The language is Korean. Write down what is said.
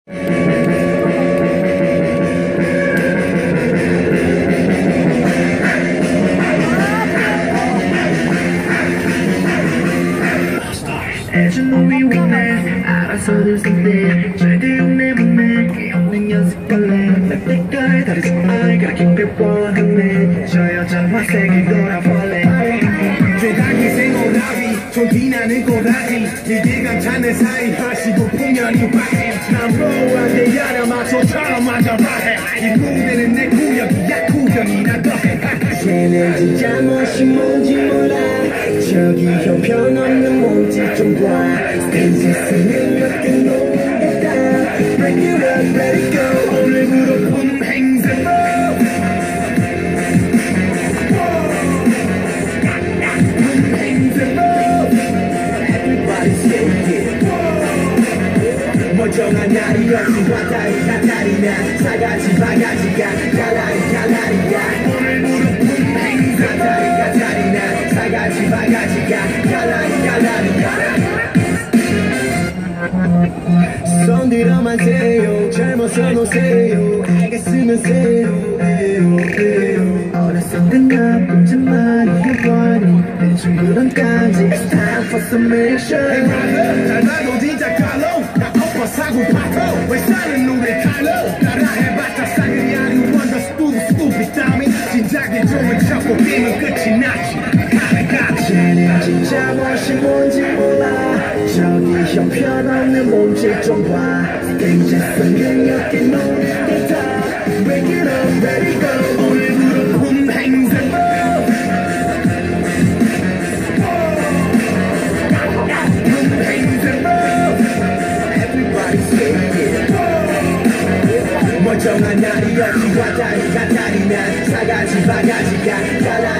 애주노이 원해 알아서들 선대 절대 욕내 못내 없는 연습벌레 날 때깔 다르지 I gotta keep it 100 저 여자 화색이 돌아벌레 죄당기 생오라비 존티나는 꼬라지 이게 감탄의 사이 하시고 풍년이 빠짐 난 로우한테 야려 마초처럼 맞아봐해 이 무대는 내 구역이야 구경이나 더해 쟤는 진짜 멋이 뭔지 몰라 저기 형편없는 몸짓 좀 봐 스테이지 쓰는 몇개 놓는다 Break it up, let it go 오늘부로 품 행세로 품 행세로 Everybody say it 멀쩡한 날이 없이 왔다리 갔다리 나 사가지 바가지가 갈라리 갈라리야 오늘부로 품 행세로 갔다리 나 사가지 바가지가 갈라리 갈라리야 손 들어 마세요 젊어서 노세요 알겠으면 세요 어렸을 땐 나쁜 짓 많이 해보니 요즘 그런까지 It's time for some action 잘 봐도 진짜 칼로 나 오빠 사고 파토 왜 사는 노래 칼로 따라해봤자 싸그리 아니 원더 stupid dummy 진작에 좀은 쳤고 게임은 끝이 났지 쟤는 진짜 멋이 뭔지 몰라 저기 형편없는 몸짓 좀봐 스테이지에서 능력이 노는 다 Break it up, let it go 오늘부로 품 행세로 품 행세로 Everybody say it 멀쩡한 날이 없이 왔다리 갔다리 난 사가지 바가지가 갈라리